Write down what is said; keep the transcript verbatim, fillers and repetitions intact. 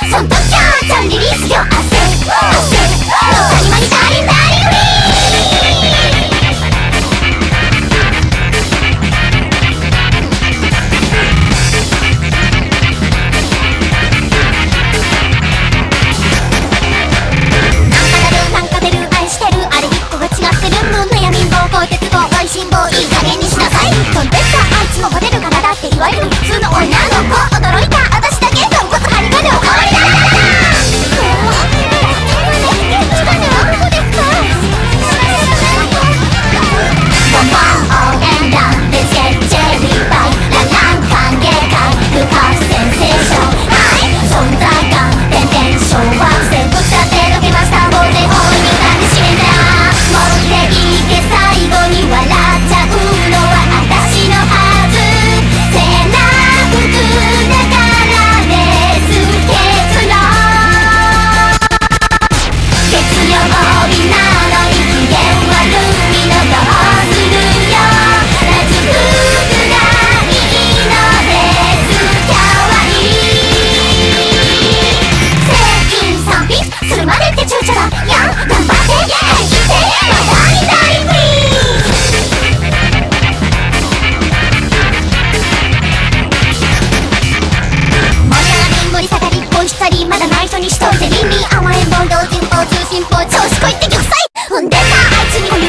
そんときゃちゃんリリースよ汗汗の谷間にダリンダリンフリーなんか出るなんか出る愛してるあれ一個が違ってるもん悩みんぼうこう鉄棒おいしんぼういい加減にしなさい飛んでったあいつのモデルからだっていわゆる普通の女の子驚いた私だけ豚骨ハリガでおかわりだボンボン応援団レジェジェリーバイララン歓迎会不発センセーションはい存在感点々小惑星ぶつかってどけました大勢大いに抱きしめた持っていけ最後に笑っちゃうのは私のはず背中だからです結論月曜日なのに機嫌悪いのどうするよラジフグがいいのですかわいい全員賛否するまでって躊躇だやん頑張って生きて話題に大フリー盛り上がり盛り下がり恋したりまだ内緒にしといて倫理甘えん坊用心棒通信簿調子こいって玉砕踏んでたあいつに